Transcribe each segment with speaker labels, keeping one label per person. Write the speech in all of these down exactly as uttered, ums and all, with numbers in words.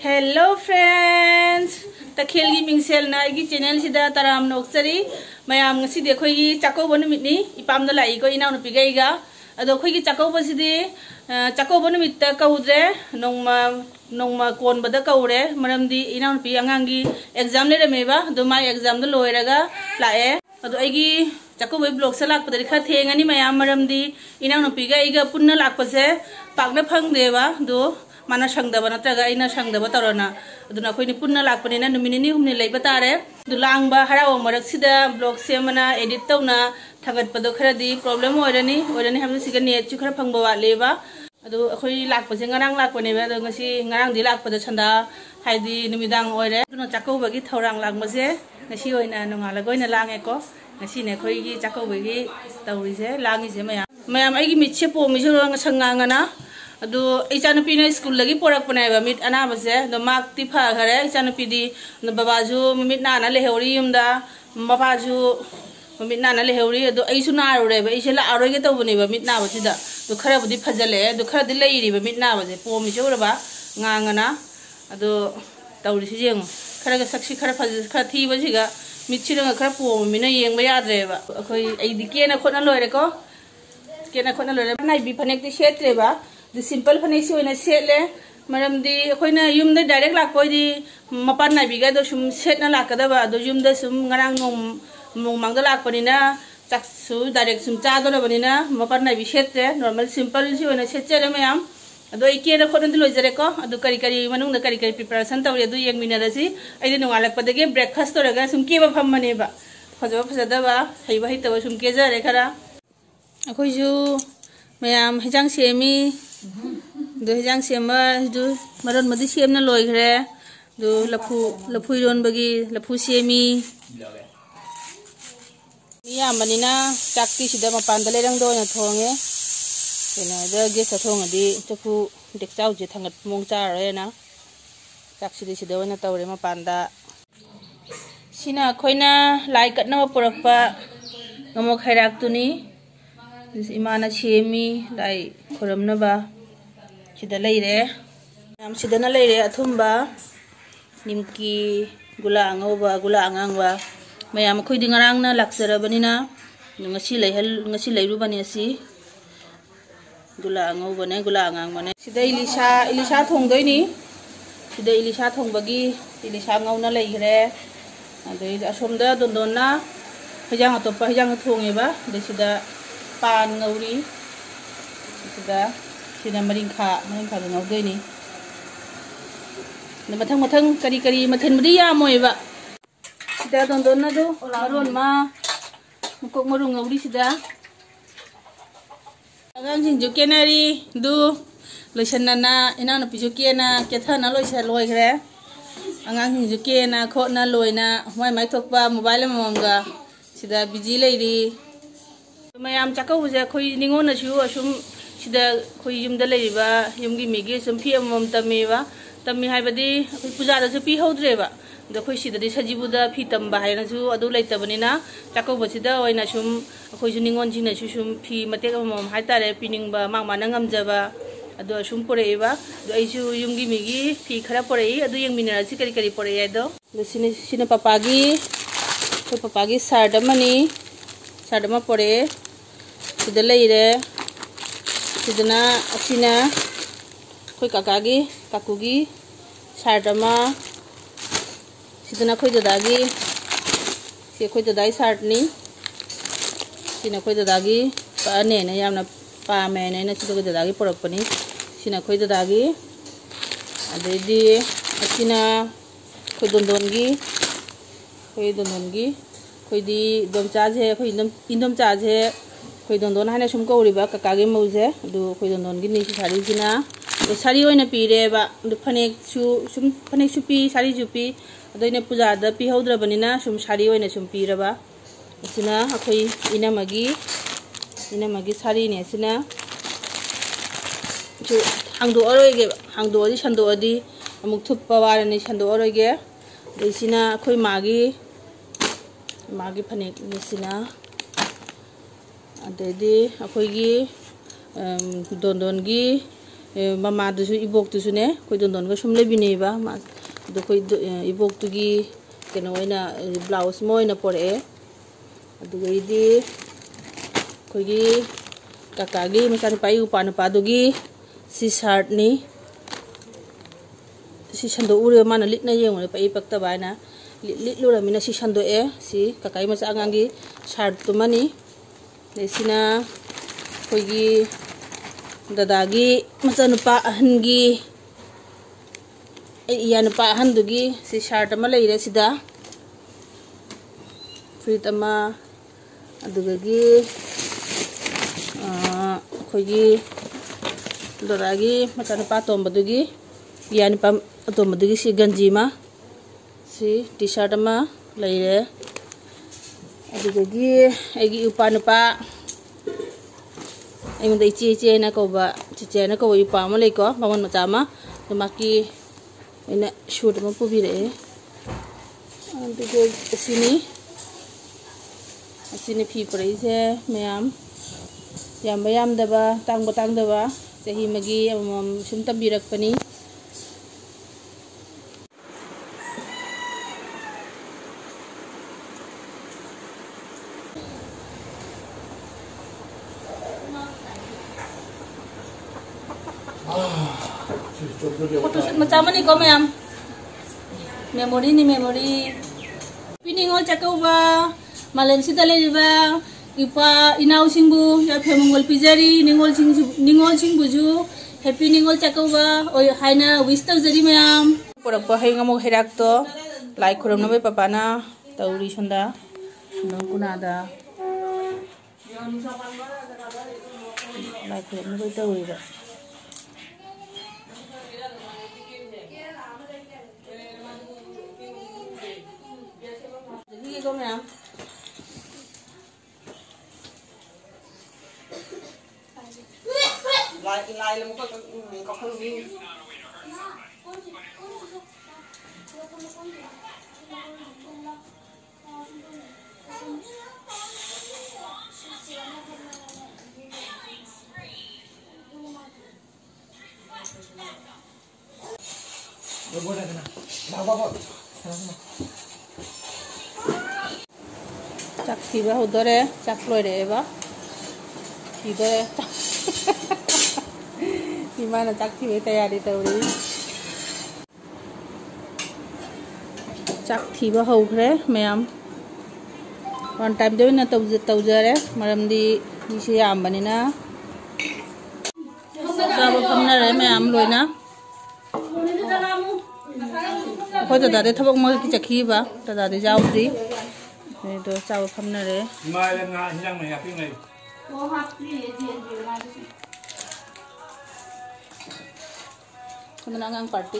Speaker 1: Hello friends तखेल की मिंगसेल ना की चैनल सिदा तराम नोक्सरी मयाम ngasi de khoi gi chakobo numit ni ipam da lai ko ina nupi gai ga ado khoi gi chakobo sidi chakobo numit ta kaudre nongma nongma kon bada kaure maram di ina nupi angang gi exam le re meba do mai exam da loiraga lae ado ai gi chakobo blog sa lak padari kha thengani mayam maram di ina nupi ga iga punna lak pase pakna phang deba do mana sangdaba natraga ina sangdaba tarona aduna khoini punna lakpanina numinini humni leiba tare dulangba haraw marak sida blog semana edit tawna thagat pado kharadi problem oirani oirani hamni siga net chu khara phangba wa leba adu khoi lakpase ngarang lakpane ba ado ngasi ngarang di lakpada chanda haidi numidang oire aduna chakoba gi thorang lakmase ngasi oina nongala goina lange ko ngasi ne khoi gi chakoba gi tawrise langi se mayam mayam ai gi mitche po mi joro ngangana adu ichanupi na school lagi porak panai ba mit ana base do mak ti pha khare ichanupi di babaju mit na na leheuri yumda babaju mit na na leheuri adu aisu na rure ba isela aroi ge tawbuni ba mit na basida do khara budi phajale do khara di leiri ba mit na base pom jora ba ngangana adu tawri si jeng khara ga saksi khara phaj khara thi ba siga mit chiranga khara pom mi na yeng ba yadre ba khoi ai di ke na khona loire ko ke na khona loire nai bi phanek ti setre ba the simple phane si oina setle maram di khoina yum da direct lak poi di mapan na biga do sum set na lakada ba do yum da sum ngarang nom mong mang da lak pani na chak su direct sum cha do bani na mapan na bi setre normal simple si oina set chere mayam ado ike na khon di loijare ko ado kari kari manung da kari kari preparation tawri ado yeng mina da si ai di nongalak padage breakfast to raga sum ke ba pham mane ba phajaba phajada ba hei ba hei tawa sum ke jare khara akhoi ju mayam hejang semi do hejang sema do maron madi semna loi gre do lapu lapu ron bagi lapu semi ya manina chakti sida mapan dale rang do na thonge ena da ge sa thong adi chapu dek chau je thangat mong cha re na chak sidi sida na tawre mapan da sina khoina lai kat na porak pa ngamo khairak tuni imana semi lai khoram na ba sida leire nam sida na leire athumba nimki gula angauba gula angangba mayam khoi di ngarang na laksara banina ngasi leihal ngasi leiru bani asi gula angauba ne gula angang mane sida ilisa ilisa thongdoi ni sida ilisa thongbagi ilisa ngauna leigre adei asomda dondonna hejang atopa hejang thongeba de sida pan ngauri sida sida maringkha maringkha ngau dei ni na mathang mathang kari kari mathen budi ya moiba sida don don na do maron ma mukok marung ngauri sida agang jing ju kenari du loisan na ina na pijo kena ketha na loisa loi gre agang jing ju kena kho na loina mai mai thokpa mobile mamga sida biji leiri mayam chakau je khoi ningo na chu asum sida khoi yum da leiba yum gi migi sum phi amom tami ba tami haibadi khoi puja da su pi hodre ba da khoi sida di sajibu da phi tamba haina su adu leitabani na chakau basida oina sum khoi ju ningon jina su sum phi matek amom haitare pining ba mang manangam jaba adu sum pore ba do ai su yum gi migi phi khara pore adu yeng minara si kari kari pore do sini sini papagi khoi papagi sardamani sardama pore sida leire sidana asina khoi kakagi kakugi sardama sidana khoi dadagi si khoi dadai sardni sina khoi dadagi pa ne na yamna pa me ne na sida khoi dadagi porakpani sina khoi dadagi adedi asina khoi dondongi khoi dondongi khoi di domcha je khoi indom indom cha je khoi don don hana sum ko riba kakage mause du khoi don don gi ni sari jina do sari oina pire ba du phanek chu sum phanek chu pi sari ju pi adoine puja da pi hodra banina sum sari oina sum pi raba sina akhoi ina magi ina magi sari ne sina chu hangdo oroi ge hangdo di sando adi amuk thup pawar ni sando oroi ge de sina akhoi magi magi phanek ni sina adedi akhoi gi don don gi mama dusu ibok dusu ne koi don don ga sum lebini ba ma do koi ibok tu gi keno ina blouse mo ina pore adu ga idi koi gi kaka gi masan pai upan pa du gi si shirt ni si sando ure mana lit na yeng ne pai pakta ba na lit lu ra mina si sando e si kakai masa angangi shirt tu mani desina koi gi dadagi masan pa ahangi ai iyan pa ahan dugi si shirt ama leire sida fit ama adugagi ah koi gi dadagi masan pa tomba dugi iyan pa tomba dugi si ganji ma si t-shirt ama leire adugagi agi upan pa ai mun dai chi chi na ko ba chi chi na ko wi pa ma le ko ba mon ma cha ma to ma ki ina shoot ma pu bi re andu go asini asini phi prai se mayam yam bayam da ba tang ba tang da ba chahi magi amam sum tam bi rak pani foto macam mana ni kau mayam memori ni memori piningol cakau ba malam sida le ba ipa inau singbu ya phemongol pijari ningol sing ningol singbu ju happy ningol cakau ba oi haina wish tau jari mayam porak ba hai ngamok herak to like khorom na bai papa na tauri sonda nang kuna da like khorom na bai tauri ba Go ma'am. Lại lại là một cái có không gì. Đâu có đây nè. Đâu có có. Cak tiba udare cak loy re ba tidare gimana cak tiba tayari tauri cak tiba hau khre mayam one time de na tau tau jare maram di ni se yam bani na ta ba phamna re mayam loi na ko ta da de thabak ma ki chakhi ba ta da de jaw di này đồ sao phẩm này đấy mai là ngã nhang này cái này có hấp gì gì gì mà kita ngang party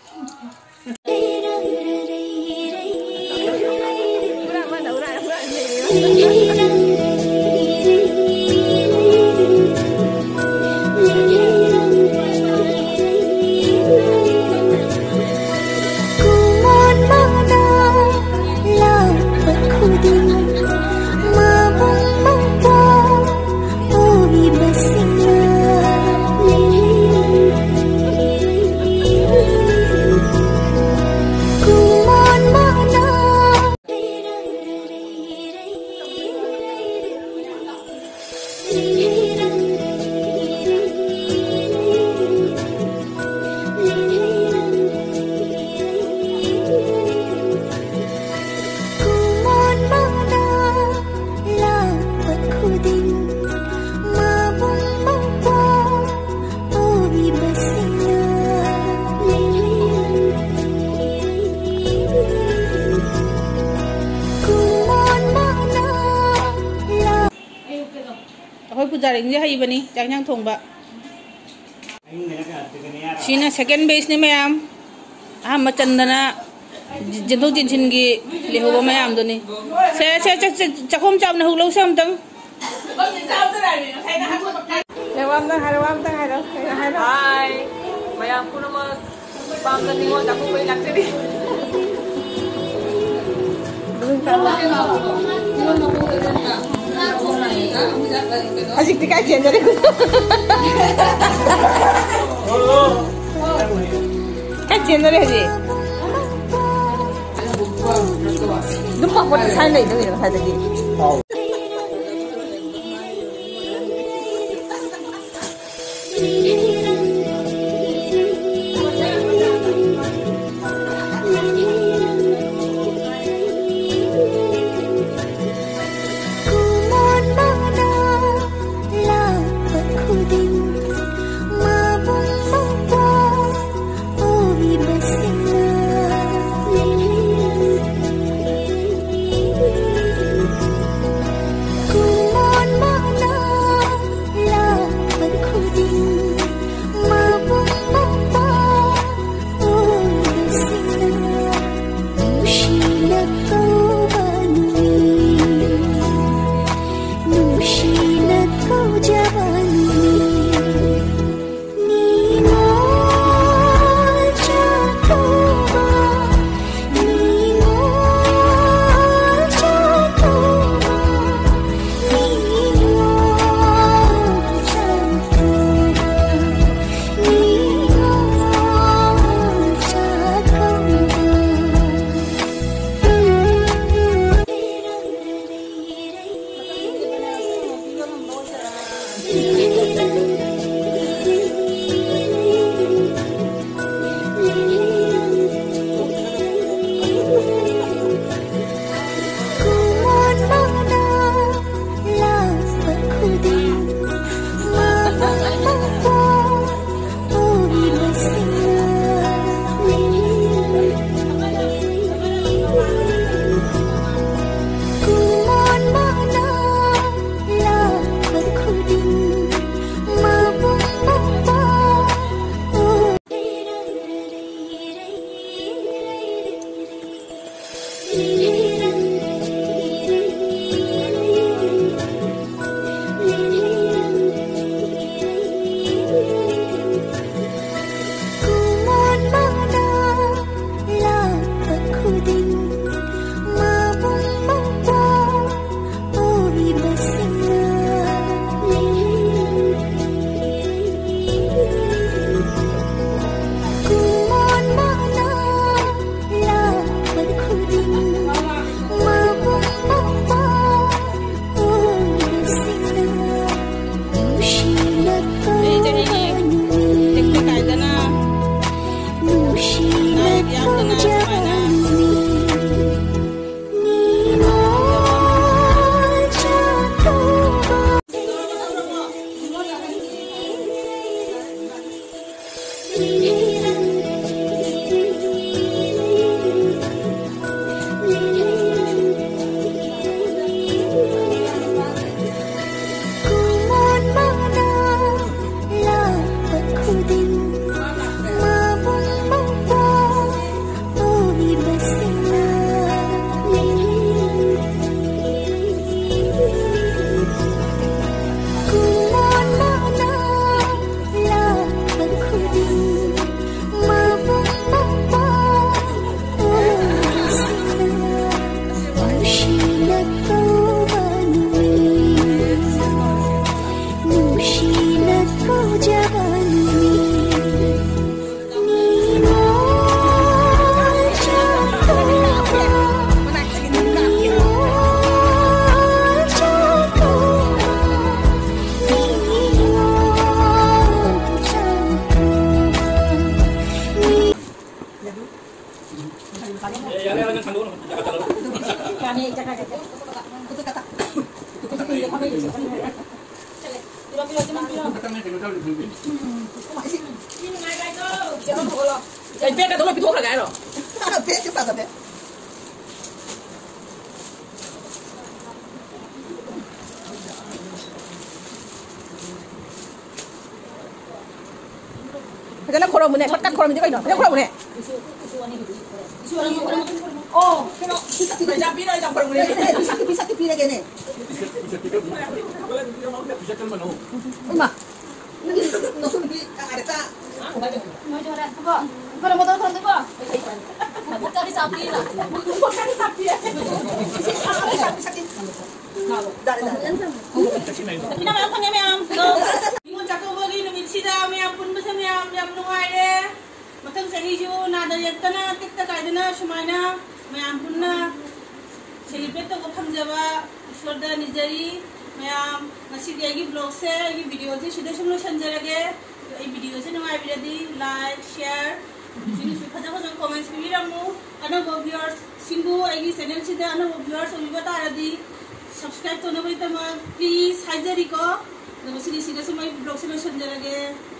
Speaker 1: Pujaring dia hai bani jangan thong ba sina second base ni mayam ah macandana jenthok jinchin gi leho ba mayam do ni se se chakhom cham na hulo sam tang lewam tang hai lewam tang hai lo hai lo hai mayam ku nama pam na ni ho chakhom bai lak se di Asik dikajian jadi ꯆꯦꯟꯗꯔꯦ ꯍꯧꯖꯤꯛ ꯑꯗꯨꯝ ꯄꯥꯛꯄꯗ sign ꯂꯩꯗꯣꯏꯅꯦ ꯉꯁꯥꯏꯗꯒꯤ
Speaker 2: Cái bé cái đó là cái thuốc là cái rồi.
Speaker 3: Bé chứ bà là bé.
Speaker 2: Cái nó khô rồi này, bắt cắt khô rồi chứ cái đó. Cái khô rồi này. Oh, cái nó phải ra pin đây trong phần này.
Speaker 3: Bisa ke pin này.
Speaker 2: Mà.
Speaker 3: Nó xuống đi ada ta.
Speaker 4: Mau jualan apa? Kalau motor kalau tu apa? Mau cari sapi lah.
Speaker 2: Mau cari sapi ya.
Speaker 3: Sakit. Dah dah.
Speaker 1: Kita malam kami malam. Bingung cakap bagi nama cita malam pun bersama malam malam nungai deh. मथंग चहीजु नादा यक्तना टिकता कायदना सुमायना मयाम पुन्ना celebrate तो फंगजबा ईश्वरदा निजरी मयाम ngasi agi vlog se agi video se sida sumlo sanjarage ai video se nungai biradi like share sini su phaja phaja comments biramu anabo viewers singu agi channel sida anabo viewers omibata aradi subscribe to nabai tama please haijari ko sini sida sumai vlog se sanjarage